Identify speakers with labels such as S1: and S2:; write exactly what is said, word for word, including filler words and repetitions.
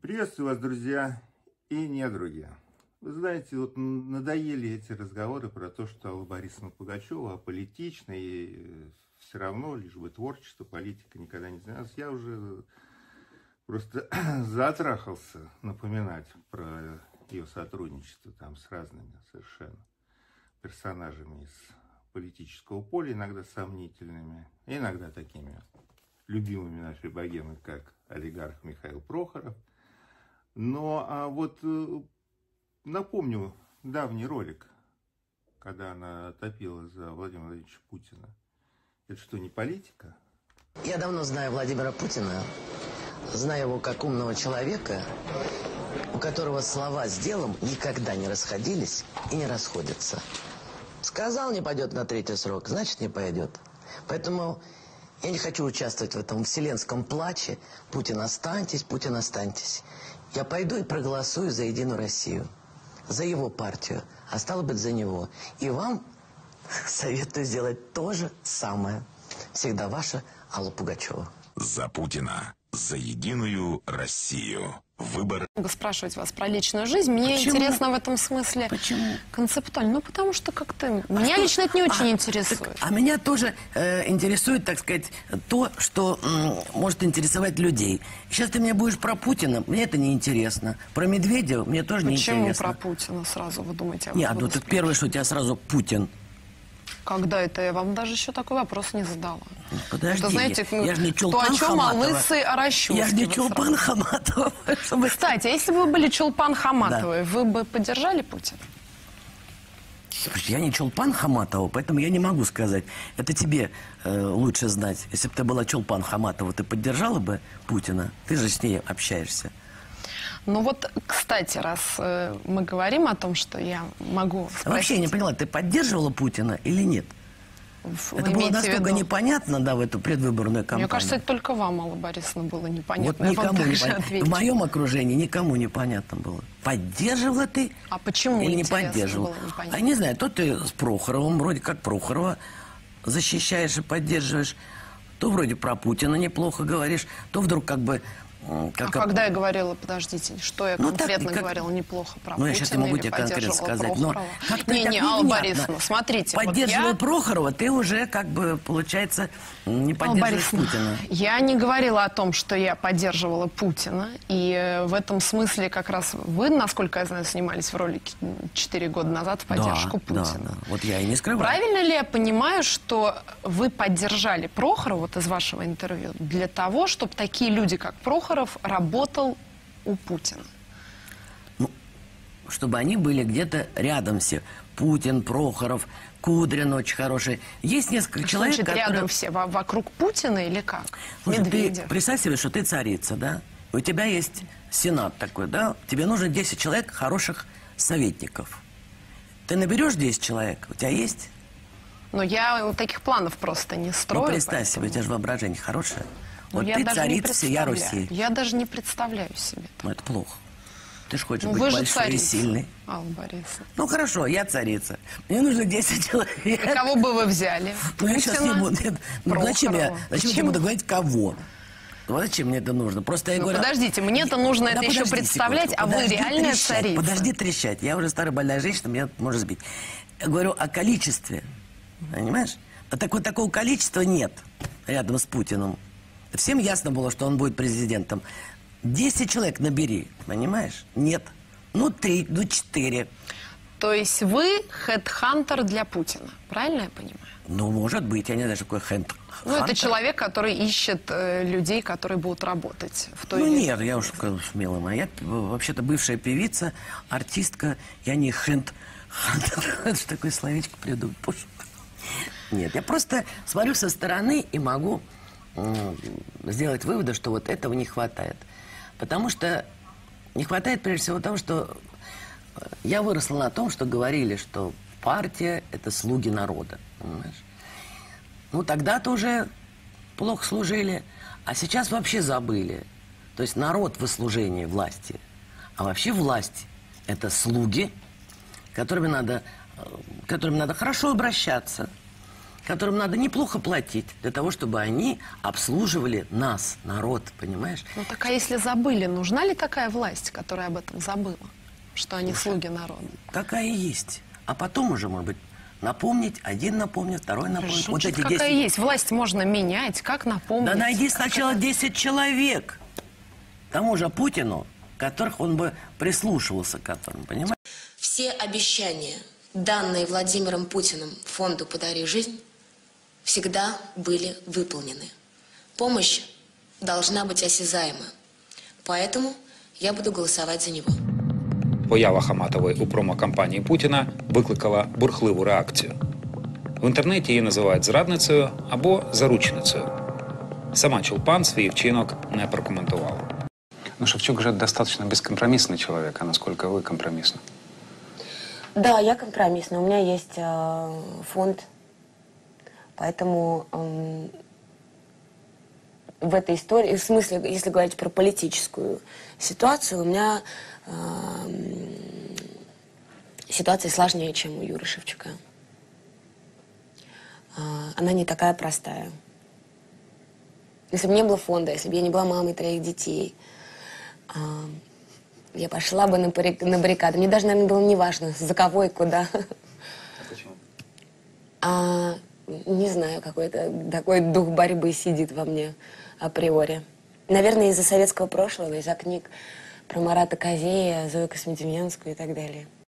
S1: Приветствую вас, друзья и недруги. Вы знаете, вот надоели эти разговоры про то, что Алла Борисовна Пугачева аполитична, и все равно, лишь бы творчество, политика никогда не занималась. Я уже просто затрахался напоминать про ее сотрудничество там с разными совершенно персонажами из политического поля, иногда сомнительными, иногда такими любимыми нашей богемы, как олигарх Михаил Прохоров. Но а вот напомню давний ролик, когда она топила за Владимира Владимировича Путина. Это что, не политика?
S2: Я давно знаю Владимира Путина, знаю его как умного человека, у которого слова с делом никогда не расходились и не расходятся. Сказал, не пойдет на третий срок, значит, не пойдет. Поэтому я не хочу участвовать в этом вселенском плаче. Путин, останьтесь, Путин, останьтесь. Я пойду и проголосую за Единую Россию, за его партию, а стало быть, за него. И вам советую сделать то же самое. Всегда ваша Алла Пугачева.
S3: За Путина, за Единую Россию. Выбор.
S4: Спрашивать вас про личную жизнь. Мне Почему? интересно в этом смысле.
S2: Почему?
S4: Концептуально. Ну, потому что как-то...
S2: А
S4: меня
S2: что?
S4: лично это не очень
S2: а,
S4: интересует.
S2: Так, а меня тоже э, интересует, так сказать, то, что м, может интересовать людей. Сейчас ты мне будешь про Путина, мне это не интересно. Про Медведева мне тоже не интересно.
S4: Почему про Путина сразу вы думаете?
S2: Нет, ну так первое, что у тебя сразу Путин.
S4: Когда это? Я вам даже еще такой вопрос не задала.
S2: Подожди,
S4: это, знаете,
S2: я, я же не
S4: кто о чем, а лысы о расчётке.
S2: Я же не Чулпан Хаматова.
S4: Чтобы... Кстати, а если бы вы были Чулпан Хаматовой, да. вы бы поддержали Путина?
S2: Слушай, я не Чулпан Хаматова, поэтому я не могу сказать. Это тебе э, лучше знать. Если бы ты была Чулпан Хаматова, ты поддержала бы Путина? Ты же с ней общаешься.
S4: Ну вот, кстати, раз э, мы говорим о том, что я могу спросить...
S2: Вообще, я не поняла, ты поддерживала Путина или нет?
S4: Вы
S2: это было настолько
S4: виду...
S2: непонятно, да, в эту предвыборную кампанию.
S4: Мне кажется, это только вам, Алла Борисовна, было непонятно.
S2: Вот никому не понятно. В моем окружении никому непонятно было. Поддерживала ты
S4: а почему
S2: или не поддерживала? А не знаю, то ты с Прохоровым, вроде как Прохорова защищаешь и поддерживаешь, то вроде про Путина неплохо говоришь, то вдруг как бы...
S4: Как... А когда я говорила, подождите, что я ну, конкретно так, как... говорила неплохо про
S2: ну,
S4: Путина?
S2: Я сейчас не могу тебе конкретно сказать. Но
S4: не, не, Алла Борисовна, смотрите.
S2: Поддерживая
S4: вот я...
S2: Прохорова, ты уже, как бы, получается, не поддерживаешь Путина.
S4: Я не говорила о том, что я поддерживала Путина. И в этом смысле как раз вы, насколько я знаю, снимались в ролике четыре года назад в поддержку
S2: да,
S4: Путина.
S2: Да, да. Вот я и не скрываю.
S4: Правильно ли я понимаю, что вы поддержали Прохорова, вот из вашего интервью, для того, чтобы такие люди, как Прохоров, работал у Путина?
S2: Ну, чтобы они были где-то рядом все. Путин, Прохоров, Кудрин очень хороший. Есть несколько
S4: что
S2: человек,
S4: значит,
S2: которые...
S4: рядом все? Вокруг Путина или как?
S2: Слушай,
S4: Медведев.
S2: Ты представь себе, что ты царица, да? У тебя есть сенат такой, да? Тебе нужно десять человек хороших советников. Ты наберешь десять человек? У тебя есть?
S4: Но я вот таких планов просто не строю.
S2: Ну, представь
S4: поэтому...
S2: себе, у тебя же воображение хорошее.
S4: Ну,
S2: вот
S4: я
S2: ты
S4: даже
S2: царица всея Руси.
S4: Я даже не представляю себе.
S2: Ну, это плохо. Ты же хочешь
S4: ну,
S2: быть
S4: вы
S2: большой
S4: же царица,
S2: и сильный.
S4: Алла Борисовна.
S2: Ну, хорошо, я царица. Мне нужно десять человек.
S4: И кого бы вы взяли?
S2: Ну, я сейчас не буду. Нет, ну, зачем я, зачем я буду говорить кого? Ну, зачем мне это нужно? Просто я
S4: ну,
S2: говорю...
S4: Подождите, мне-то нужно да это еще представлять, секунду. а подожди вы реальная
S2: трещать,
S4: царица.
S2: Подожди трещать. Я уже старая больная женщина, меня может сбить. Я говорю о количестве. Понимаешь? А так, вот такого количества нет рядом с Путиным. Всем ясно было, что он будет президентом. Десять человек набери, понимаешь? Нет. Ну, три, ну, четыре.
S4: То есть вы хедхантер для Путина, правильно я понимаю?
S2: Ну, может быть, я не знаю, что такое хедхантер.
S4: Ну, это человек, который ищет э, людей, которые будут работать в той
S2: Ну,
S4: или...
S2: нет, я уж смелая моя. Я вообще-то бывшая певица, артистка. Я не хедхантер. Что такое словечко придумать? Нет, я просто смотрю со стороны и могу сделать выводы, что вот этого не хватает. Потому что не хватает, прежде всего, того, что я выросла на том, что говорили, что партия – это слуги народа. Понимаешь? Ну, тогда-то уже плохо служили, а сейчас вообще забыли. То есть народ в служении власти. А вообще власть – это слуги, которыми надо, которым надо хорошо обращаться. которым надо неплохо платить для того, чтобы они обслуживали нас, народ, понимаешь?
S4: Ну так а если забыли, нужна ли такая власть, которая об этом забыла? Что они слуги народа?
S2: Такая и есть. А потом уже, может быть, напомнить, один напомнит, второй напомнит. Вот
S4: Жуть,
S2: эти
S4: какая
S2: десять...
S4: есть. Власть можно менять. Как напомнить?
S2: Да найди
S4: Как
S2: сначала
S4: это?
S2: десять человек. Тому же Путину, которых он бы прислушивался к которым, понимаешь?
S5: Все обещания, данные Владимиром Путиным фонду «Подари жизнь», всегда были выполнены. Помощь должна быть осязаема. Поэтому я буду голосовать за него.
S6: Поява Хаматової у промокампанії Путіна викликала бурхливу реакцію. В інтернеті її називають зрадницею або заручницею. Сама Чулпан свій вчинок не прокоментувала.
S7: Ну, Шевчук же достаточно бескомпромиссный человек, а насколько вы компромиссны?
S5: Да, я компромиссна. У меня есть э, фонд, поэтому э, в этой истории, в смысле, если говорить про политическую ситуацию, у меня э, ситуация сложнее, чем у Юры Шевчука. Э, она не такая простая. Если бы не было фонда, если бы я не была мамой троих детей, э, я пошла бы на, парик, на баррикады. Мне даже, наверное, было неважно, за кого и куда.
S7: А почему?
S5: А, не знаю, какой-то такой дух борьбы сидит во мне априори. Наверное, из-за советского прошлого, из-за книг про Марата Козея, Зою Космодемьянскую и так далее.